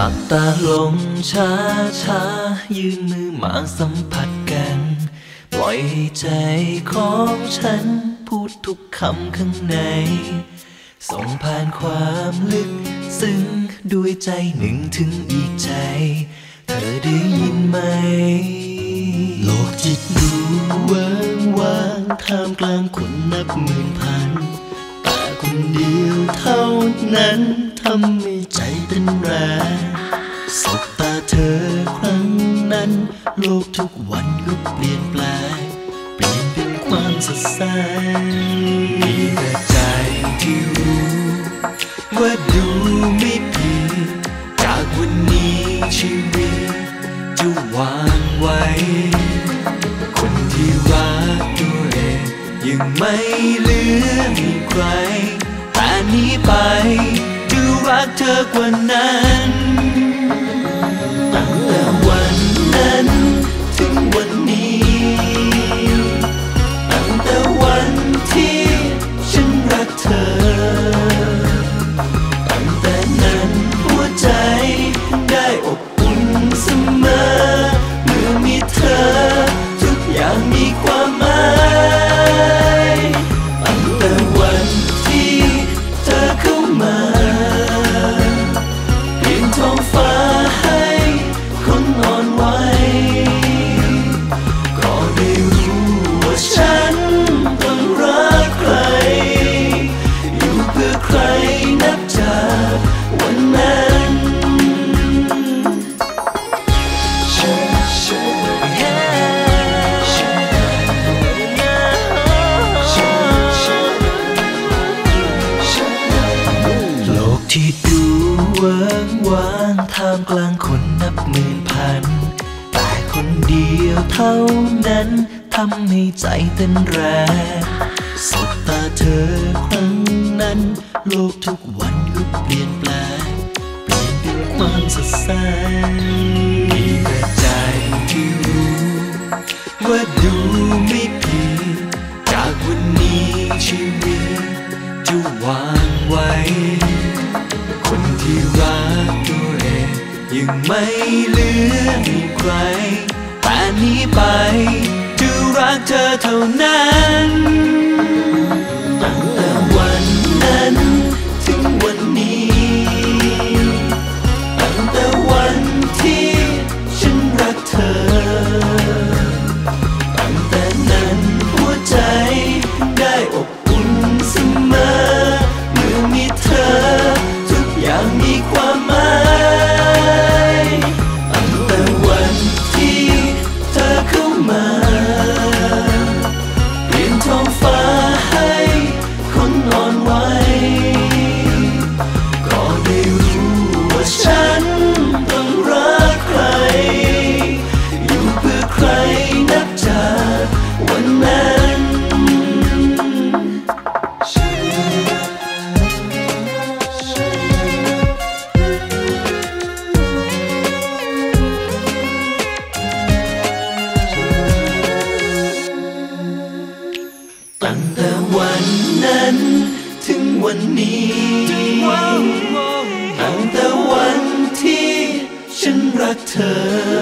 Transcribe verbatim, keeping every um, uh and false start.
ลับตาลงช้าช้ายื่นมือมาสัมผัสกันปล่อยให้ใจของฉันพูดทุกคำข้างในส่งผ่านความลึกซึ้งด้วยใจหนึ่งถึงอีกใจเธอได้ยินไหมโลกจิตดูว่างว่างท่ามกลางคนนับหมื่นพันแต่คนเดียวเท่านั้นทำให้ใจเต้นแรงสบตาเธอครั้งนั้นโลกทุกวันก็เปลี่ยนแปลงเปลี่ยนเป็นความสดใสมีแต่ใจที่รู้ว่าดูไม่ผิดจากวันนี้ชีวิตจะวางไว้คนที่รักตัวเองยังไม่เหลือให้ใครแต่นี้ไปจะรักเธอกว่านั้นตั้งแต่วันนั้นถึงวันนี้ตั้งแต่วันที่ฉันรักเธอตั้งแต่นั้นหัวใจได้อบอุ่นเสมอเมื่อมีเธอทุกอย่างมีความหมายตั้งแต่วันที่เธอเข้ามาเปลี่ยนท้องฟ้าให้คนอ่อนไหวก็ได้รู้ว่าฉันต้องรักใครอยู่เพื่อใครนับจากวันนั้นโลกที่ดูว่างว่างท่ามกลางคนนับหมื่นพันแต่คนเดียวเท่านั้นทำให้ใจเต้นแรงสบตาเธอครั้งนั้นโลกทุกวันก็เปลี่ยนแปลงเปลี่ยนเป็นความสดใสมีแต่ใจที่รู้ว่าดูไม่ผิดจากวันนี้ชีวิตจะวางไว้คนที่รักตัวเองยังไม่เหลือให้ใครแต่นี้ไปจะรักเธอเท่านั้นตั้งแต่วันนั้นถึงวันนี้ตั้งแต่วันที่ฉันรักเธอตั้งแต่นั้นหัวใจได้อบอุ่นเสมอเมื่อมีเธอทุกอย่างมีความหมายตั้งแต่วันที่เธอเข้ามาเปลี่ยนท้องฟ้าให้คนอ่อนไหวก็ได้รู้ว่าฉันต้องรักใครอยู่เพื่อใครนับจากวันนั้นตั้งแต่วันนั้นถึงวันนี้ตั้งแต่วันที่ฉันรักเธอ